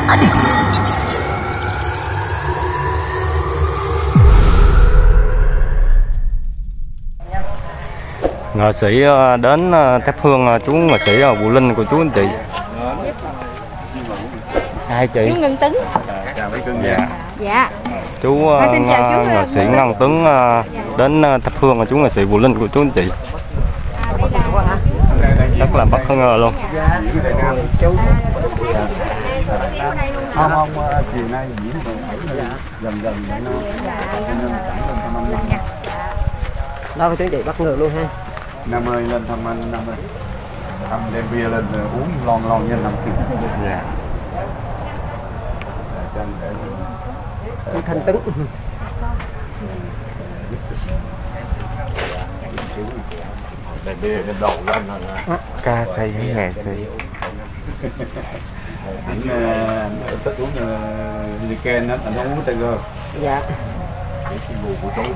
Nghệ sĩ đến thắp hương chú nghệ sĩ Vũ Linh của chú anh chị. Hai chị. Chú Ngân Tấn. Chào mấy cưng. Dạ. Dạ. Chú nghệ sĩ Ngân Tấn đến thắp hương của chú nghệ sĩ Vũ Linh của chú anh chị. Rất là bất ngờ luôn. Không, chiều nay diễn gần vậy nó đâu có chú chị bất ngờ luôn ha. Năm ơi lên thăm anh, Năm ơi thăm đem bia lên uống lon lon với Năm kìa. Dạ. Thanh Tấn. Đem bia lên đầu lên rồi. Ca sĩ nghệ sĩ. Anh thích uống Heineken á, anh không uống Tiger. Dạ. Mùa của chú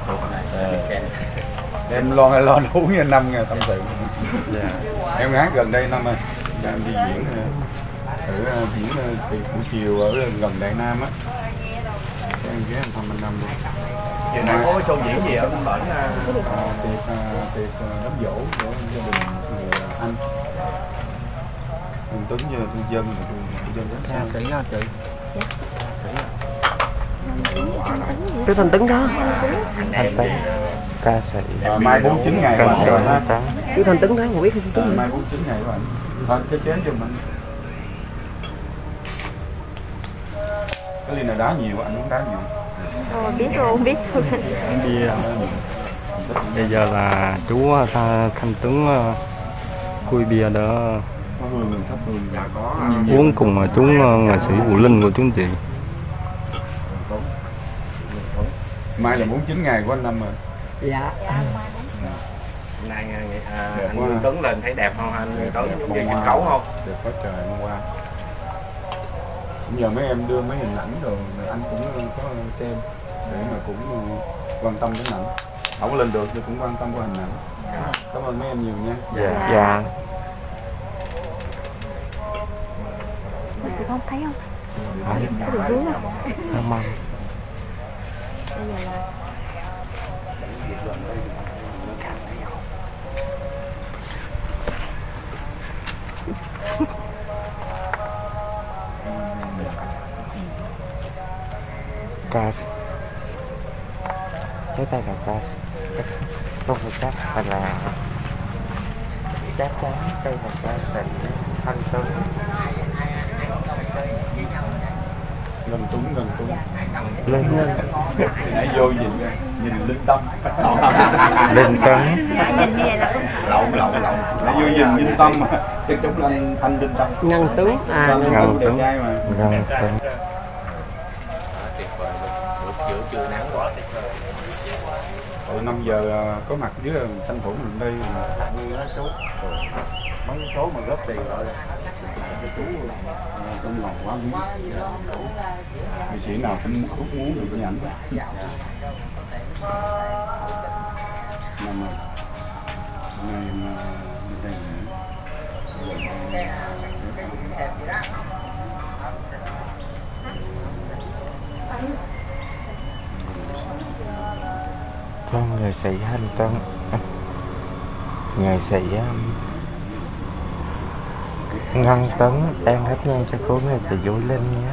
em lon uống như Năm nghe tâm sự. Dạ. Em hát gần đây Năm ơi, em đi diễn diễn buổi chiều ở gần Đại Nam á, em ghé em thăm anh Năm luôn. Giờ này có show diễn gì ở bên bển? Tiệc đám dỗ của gia đình người anh Tuấn với Thương Dân đến Ca sĩ hả chị? Ca sĩ. Chú Thanh Tấn đó. Thanh Tấn. Ca sĩ. mai 49 ngày rồi ha. Chú Thanh Tấn đó không biết chú. Mai 49 ngày rồi. Thôi cái chén giùm anh. Cái ly này đá nhiều, anh muốn đá nhiều. Biết luôn, biết luôn. Bia. Bây giờ là chú Thanh Tấn khui bia đó uống cùng chú nghệ sĩ Vũ Linh của chú anh chị. Mai là 49 ngày của anh Năm rồi. Dạ. Hôm nay anh Tuấn lên thấy đẹp không anh Tuấn? Về sân khấu không? Đẹp quá trời hôm qua. Bây giờ mấy em đưa mấy hình ảnh rồi anh cũng có xem để mà cũng quan tâm đến ảnh. Không có lên được thì cũng quan tâm qua hình ảnh. Cảm ơn mấy em nhiều nha. Dạ. Dạ. Không thấy không? Có đường hướng không? Cảm ơn. Ca cái tay là ca không phải cát mà là chắc chắn đây là ca sĩ Thanh Tấn. Gần Tuấn Lên nãy vô nhìn Linh Tâm. Linh Tấn. Lộn nãy vô nhìn Linh Tâm mà chắc chắn là anh Linh Tâm. Ngân Tấn. Ngân Tấn. Ngân Tấn. Giữa trưa nắng quá. 5 giờ có mặt dưới tranh thủ mình đây như đó chú. Mấy số mà góp tiền rồi cho chú trong lòng quá quý. Nghệ sĩ nào cũng hút muốn được cái ảnh. Năm rồi. Nay đây Vâng, nghệ sĩ Thanh Tấn. Nghệ sĩ Ngân Tấn đang hát nhang cho cô nghệ sĩ Vũ Linh nhé.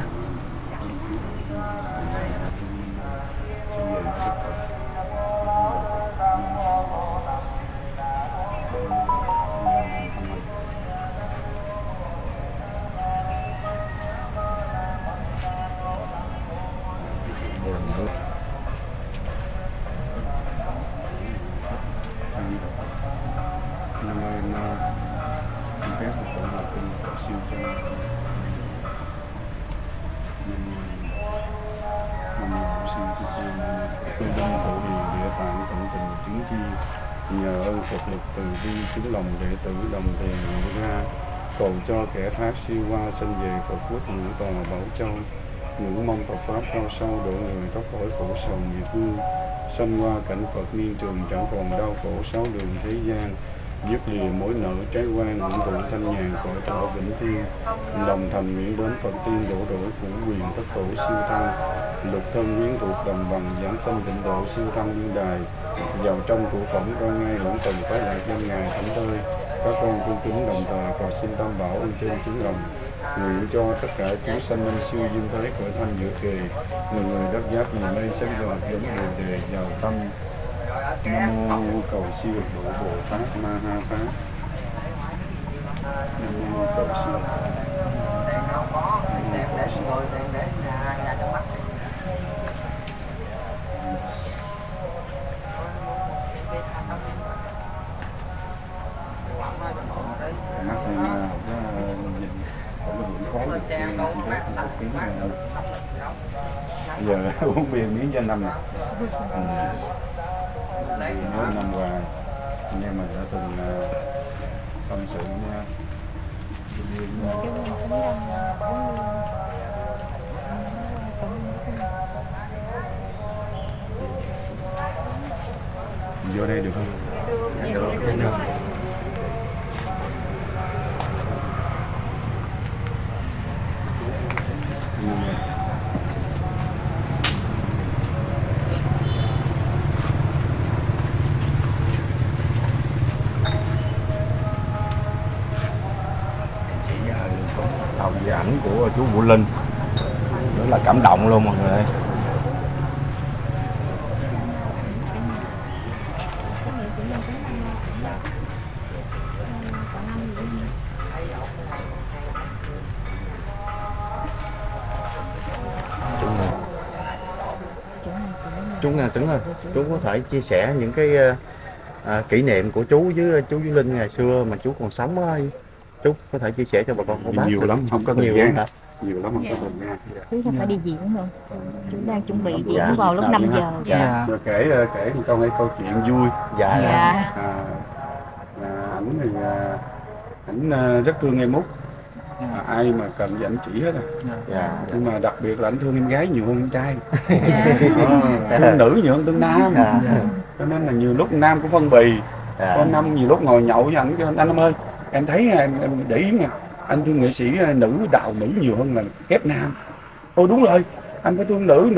năm nay em phép một tổ hợp cùng siêu cho năm học sinh của tôi đông thổ hiền địa tạng tận tình chứng chi nhờ ơn Phật lực từ bi chứng lòng đệ tử đồng tiền ra cầu cho kẻ thác siêu qua sinh về Phật quốc ngũ tòa bảo châu ngưỡng mong Phật pháp cao sâu độ người thoát khỏi khổ sầu nghiệp vương sanh qua cảnh Phật niên trường chẳng còn đau khổ sáu đường thế gian dứt lìa mối nợ trái quan hưởng thụ thanh nhàn cõi thọ vĩnh thiên, đồng thành nguyện đến Phật tiên đổ đổi phủ quyền tất tổ siêu tăng, lục thân quyến thuộc đồng bằng giảng sanh tịnh độ siêu tăng liên đài, vào trong của phẩm con ngay hưởng từng phái lạc danh ngài thảnh thơi, các con cung kính đồng thời cầu xin tam bảo ơn trên tiếng lòng, nguyện cho tất cả chúng sanh linh siêu duyên thế cõi thanh giữa kề, người đắc giác vì mây sáng giọt giống bồ đề vào tâm. Nam mô cầu siêu độ Bồ Tát Ma Ha Tát. Nam mô cầu siêu. Giờ uống bia miếng cho năm này. Nhớ năm qua anh em mình đã từng tâm sự nha. Vô đây được không? Được. Về ảnh của chú Vũ Linh rất là cảm động luôn mọi người ơi. Chú Nga Tứng ơi, chú có thể chia sẻ những cái kỷ niệm của chú với chú Vũ Linh ngày xưa mà chú còn sống á, chú có thể chia sẻ cho bà con cô bác? Nhiều lắm, không có thời gian. Nhiều lắm, không có thời gian. Chú phải đi diễn không? Chú đang chuẩn bị diễn vào lúc 5 giờ. Dạ. Rồi kể một câu chuyện vui. Dạ. Ảnh thì ảnh rất thương em út. Ai mà cần gì ảnh chỉ hết à. Nhưng mà đặc biệt là ảnh thương em gái nhiều hơn em trai. Thương nữ nhiều hơn thương nam. Cho nên là nhiều lúc nam cũng phân bì. Có năm nhiều lúc ngồi nhậu với ảnh kêu anh ơi, em thấy em để ý nha, anh thương nghệ sĩ nữ đào nữ nhiều hơn là kép nam. Ôi đúng rồi, anh phải thương nữ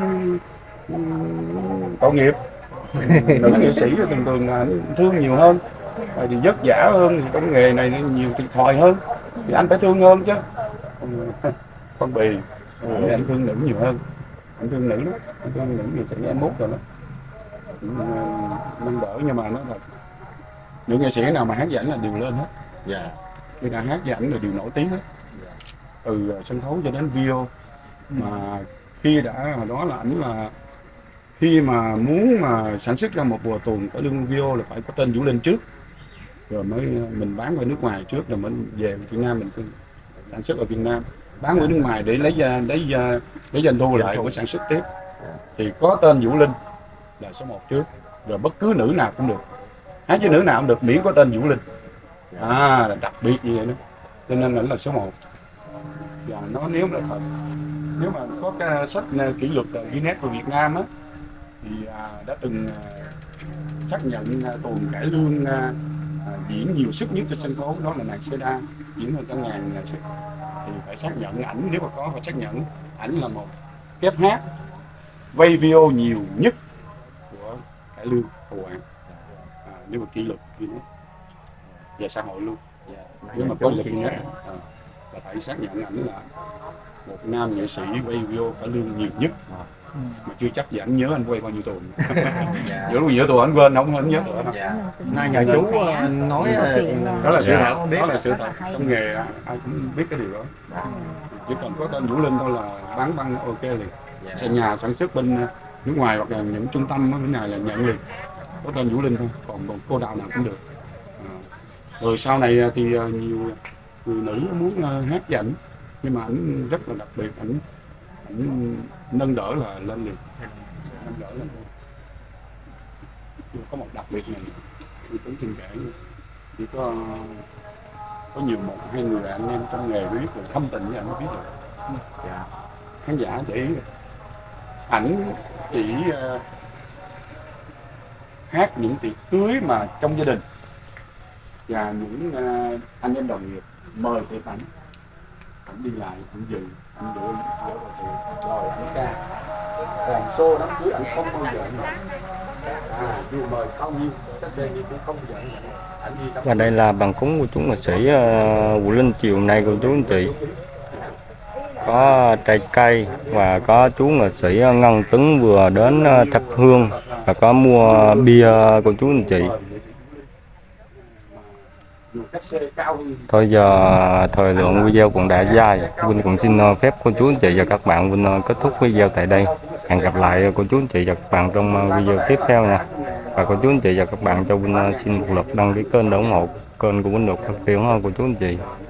tội nghiệp. Nữ nghệ sĩ thường thường là anh thương nhiều hơn, thì vất vả hơn, thì trong nghề này nhiều thiệt thòi hơn thì anh phải thương hơn chứ. Phân bì, anh thương nữ nhiều hơn, anh thương nữ đó, anh thương nữ nghệ sĩ em mút rồi đó. Nâng đỡ, nhưng mà nó thật, nữ nghệ sĩ nào mà hát với ảnh là đều lên hết. Dạ. Khi đã hát với ảnh là đều nổi tiếng hết. Từ sân khấu cho đến video. Mà khi đã hồi đó là ảnh là khi mà muốn mà sản xuất ra một bộ tuồng cải lương video là phải có tên Vũ Linh trước, rồi mới mình bán ở nước ngoài trước, rồi mình về Việt Nam mình sản xuất ở Việt Nam, bán ở nước ngoài để lấy doanh thu lại mới sản xuất tiếp. Thì có tên Vũ Linh là số 1 trước, rồi bất cứ nữ nào cũng được, hát với nữ nào cũng được miễn có tên Vũ Linh. Là đặc biệt như vậy đó, cho nên là số 1. Và nó nếu mà thật, nếu mà có cái sách kỷ lục Guinness của Việt Nam á, thì đã từng xác nhận tuồng cải lương diễn nhiều sức nhất trên sân khấu, đó là nàng Seda, diễn hơn cả 1000 sức. Thì phải xác nhận ảnh, nếu mà có phải xác nhận ảnh là một kép hát quay video nhiều nhất của cải lương Hồ An, nếu mà kỷ lục Guinness và xã hội luôn. Nếu mà có lực Guinness là phải xác nhận ảnh là một nam nghệ sĩ quay video cải lương nhiều nhất. Mà chưa chắc gì ảnh nhớ anh quay bao nhiêu tuồng. Giữa tuồng anh quên, không nhớ nữa đâu. Nay nhờ chú nói đó là sự thật, đó là sự thật. Trong nghề ai cũng biết cái điều đó. Chỉ cần có tên Vũ Linh thôi là bán băng ok liền. Sẽ nhà sản xuất bên nước ngoài hoặc là những trung tâm ở bên này là nhận liền. Có tên Vũ Linh thôi, còn cô đạo nào cũng được. Rồi sau này thì nhiều người nữ muốn hát với ảnh, nhưng mà ảnh rất là đặc biệt, ảnh nâng đỡ là lên liền, nâng đỡ lên. Nhưng có một đặc biệt này tôi tính xin kể, chỉ có nhiều một hai người anh em trong nghề biết rồi, thâm tình với anh biết rồi. Khán giả để ý rồi. Ảnh chỉ hát những tiệc cưới mà trong gia đình, và những anh em đồng nghiệp mời thì ảnh đi lại, ảnh dừng, ảnh rửa vào tiền rồi ảnh ca. Còn xô đám cưới ảnh không bao giờ ảnh dù mời bao nhiêu các xe gì cũng không bao giờ ảnh đi. Và đây là bằng cúng của chú nghệ sĩ Vũ Linh chiều hôm nay của chú anh chị. Có trái cây và có chú nghệ sĩ Ngân Tuấn vừa đến thắp hương và có mua bia của chú anh chị. Thôi giờ thời lượng video cũng đã dài, Vinh cũng xin phép cô chú anh chị và các bạn Vinh kết thúc video tại đây. Hẹn gặp lại cô chú anh chị và các bạn trong video tiếp theo nha. Và cô chú anh chị và các bạn cho Vinh xin một lượt đăng ký kênh để ủng hộ kênh của Vinh được phát triển hơn cô chú anh chị.